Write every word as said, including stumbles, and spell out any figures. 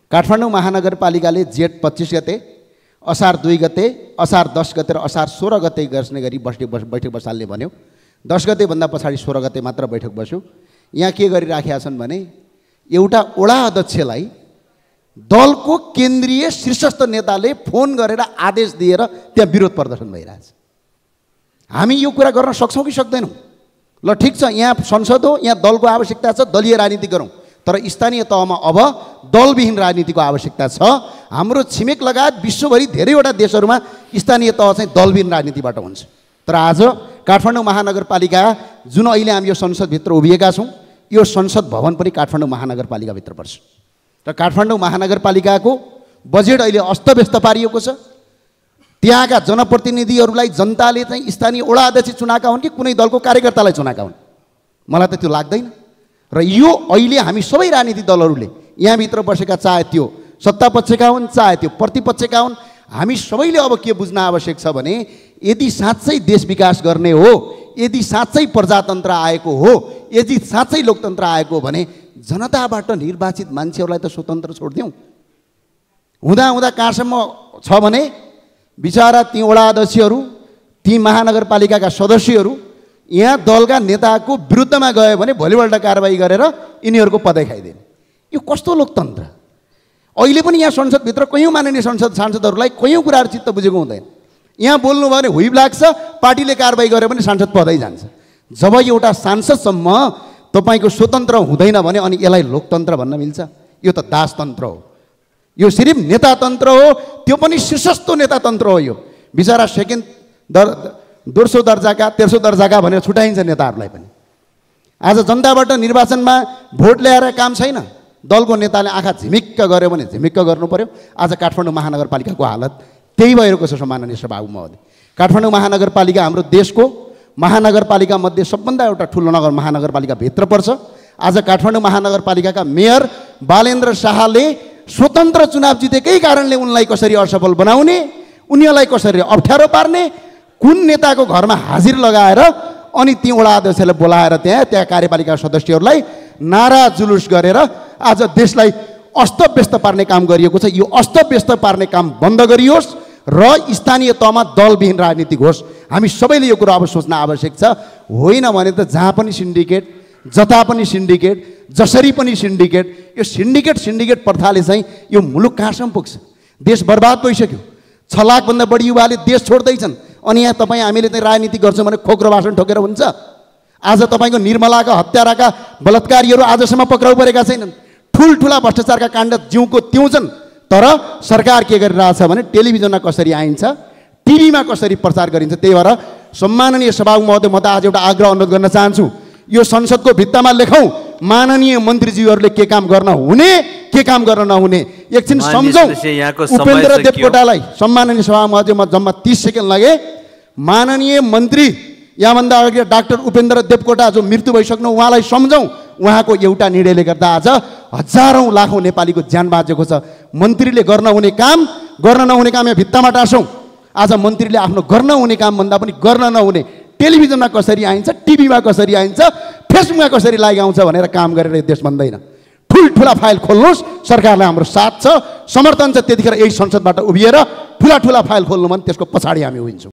काठमाडौँ महानगरपालिकाले जेठ पच्चीस गते, असार दुई गते, असार दस गते र असार सोह्र गते गर्ने गरी बस्ने बैठक बसाल्ने भन्यो। दस गते भन्दा पछाडि सोह्र गते मात्र बैठक बस्यो। यहाँ के गरिराखेका छन् भने एउटा वडा अध्यक्षलाई दलको केन्द्रीय शीर्षस्थ नेताले फोन गरेर आदेश दिएर त्यहाँ विरोध प्रदर्शन भइरहेछ। हामी यो कुरा गर्न सक्छौँ कि सक्दैनौँ? ल ठिक छ, यहाँ संसद हो, यहाँ दलको आवश्यकता छ, दलीय राजनीति गरौँ, तर स्थानीय तहमा अब दलविहीन राजनीतिको आवश्यकता छ। हाम्रो छिमेक लगायत विश्वभरि धेरैवटा देशहरूमा स्थानीय तह चाहिँ दलविहीन राजनीतिबाट हुन्छ। तर आज काठमाडौँ महानगरपालिका जुन अहिले हामी यो संसदभित्र उभिएका छौँ, यो संसद भवन पनि काठमाडौँ महानगरपालिकाभित्र पर्छ र काठमाडौँ महानगरपालिकाको बजेट अहिले अस्तव्यस्त पारिएको छ। त्यहाँका जनप्रतिनिधिहरूलाई जनताले चाहिँ स्थानीय वडा अध्यक्ष चुनाएका हुन् कि कुनै दलको कार्यकर्तालाई चुनाएका हुन्, मलाई त त्यो लाग्दैन। र यो अहिले हामी सबै राजनीतिक दलहरूले यहाँभित्र बसेका, चाहे त्यो सत्तापक्षका हुन् चाहे त्यो प्रतिपक्षका हुन्, हामी सबैले अब के बुझ्न आवश्यक छ भने यदि साँच्चै देश विकास गर्ने हो, यदि साँच्चै प्रजातन्त्र आएको हो, यदि साँच्चै लोकतन्त्र आएको हो भने जनताबाट निर्वाचित मान्छेहरूलाई त स्वतन्त्र छोडिदिउँ। हुँदा हुँदा कहाँसम्म छ भने बिचारा ती वडा अध्यक्षहरू, ती महानगरपालिकाका सदस्यहरू यहाँ दलका नेताको विरुद्धमा गयो भने भोलिपल्ट कारबाही गरेर यिनीहरूको पदै खाइदिने। यो कस्तो लोकतन्त्र? अहिले पनि यहाँ संसदभित्र कयौँ माननीय संसद सांसदहरूलाई कयौँ कुराहरू चित्त बुझेको हुँदैन। यहाँ बोल्नुभयो भने हुइब लाग्छ, पार्टीले कारबाही गरे पनि सांसद पदै जान्छ। जब एउटा सांसदसम्म तपाईँको स्वतन्त्र हुँदैन भने अनि यसलाई लोकतन्त्र भन्न मिल्छ? यो त दासतन्त्र हो, यो सिर्फ नेतातन्त्र हो, त्यो पनि शीर्षस्थ नेतातन्त्र हो। यो बिचरा सेकेन्ड दर दोस्रो दर्जाका तेस्रो दर्जाका भनेर छुट्याइन्छ नेताहरूलाई पनि। आज जनताबाट निर्वाचनमा भोट ल्याएर काम छैन, दलको नेताले आँखा झिमिक्क गर्यो भने झिमिक्क गर्नु पर्यो। आज काठमाडौँ महानगरपालिकाको हालत त्यही भइरहेको छ। सम्माननीय सभामुख महोदय, काठमाडौँ महानगरपालिका हाम्रो देशको महानगरपालिका मध्ये सबभन्दा एउटा ठुलो नगर महानगरपालिका भित्र पर्छ। आज काठमाडौँ महानगरपालिकाका मेयर बालेन्द्र शाहले स्वतन्त्र चुनाव जितेकै कारणले उनलाई कसरी असफल बनाउने, उनीहरूलाई कसरी अप्ठ्यारो पार्ने, कुन नेताको घरमा हाजिर लगाएर अनि ती वडा अध्यक्षले बोलाएर त्यहाँ त्यहाँ कार्यपालिका सदस्यहरूलाई नारा जुलुस गरेर आज देशलाई अस्तव्यस्त पार्ने काम गरिएको छ। यो अस्तव्यस्त पार्ने काम बन्द गरियोस् र स्थानीय तहमा दलविहीन राजनीति होस्। हामी सबैले यो कुरा अब सोच्न आवश्यक छ। होइन भने त जहाँ पनि सिन्डिकेट, जता पनि सिन्डिकेट, जसरी पनि सिन्डिकेट, यो सिन्डिकेट सिन्डिकेट प्रथाले चाहिँ यो मुलुक कहाँसम्म पुग्छ? देश बर्बाद भइसक्यो। छ लाखभन्दा बढी युवाले देश छोड्दैछन् अनि यहाँ तपाईँ हामीले चाहिँ राजनीति गर्छौँ भने खोक्रो भाषण ठोकेर हुन्छ? आज तपाईँको निर्मलाका हत्याराका बलात्कारीहरू आजसम्म पक्राउ परेका छैनन्। ठुल्ठुला भ्रष्टाचारका काण्ड जिउको त्यौँ छन्। तर सरकार के गरिरहेछ भने टेलिभिजनमा कसरी आइन्छ, टिभीमा कसरी प्रचार गरिन्छ। त्यही भएर सम्माननीय सभामुख महोदय, म त आज एउटा आग्रह अनुरोध गर्न चाहन्छु, यो संसदको भित्तामा लेखौँ माननीय मन्त्रीज्यूहरूले के काम गर्न हुने, के काम गर्न नहुने एकछिन सम्झौँ। उपेन्द्र देवकोटालाई, सम्माननीय सभामुख महोदय, म जम्मा तीस सेकेन्ड लगे। माननीय मन्त्री यहाँभन्दा अगाडि डाक्टर उपेन्द्र देवकोटा जो मृत्यु भइसक्नु, उहाँलाई सम्झौँ। उहाँको एउटा निर्णयले गर्दा आज हजारौँ लाखौँ नेपालीको ज्यान बाँचेको छ। मन्त्रीले गर्न हुने काम, गर्न नहुने काम यहाँ भित्तामा टाँसौँ। आज मन्त्रीले आफ्नो गर्न हुने काम भन्दा पनि गर्न नहुने, टेलिभिजनमा कसरी आइन्छ, टिभीमा कसरी आइन्छ, फेसबुकमा कसरी लाइक आउँछ भनेर काम गरेर यो देश बन्दैन। ठुल्ठुला फाइल खोल्नुहोस्, सरकारलाई हाम्रो साथ छ, समर्थन छ। त्यतिखेर यही संसदबाट उभिएर ठुला ठुला फाइल खोल्नु भने त्यसको पछाडि हामी उभिन्छौँ।